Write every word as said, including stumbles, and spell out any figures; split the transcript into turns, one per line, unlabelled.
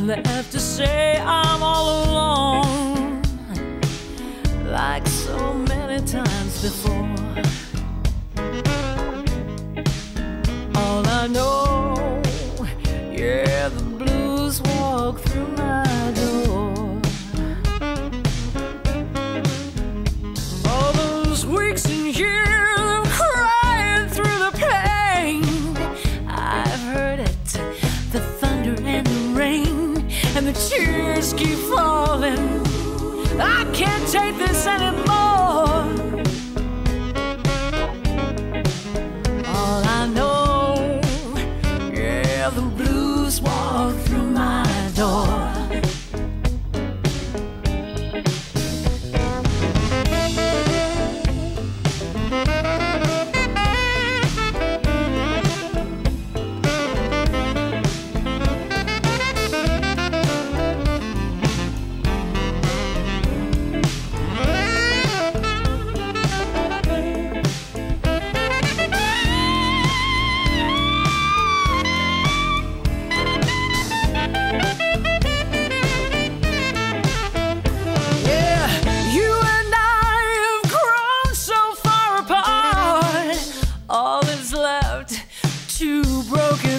left to say I'm all alone, like so many times before. All I know, yeah, the blues walk through my door. All those weeks and years of crying through the pain, I've heard it, the thunder and the rain, and the tears keep falling. I can't take this anymore. All I know, yeah, the blues walk through my door. All that's left, two broken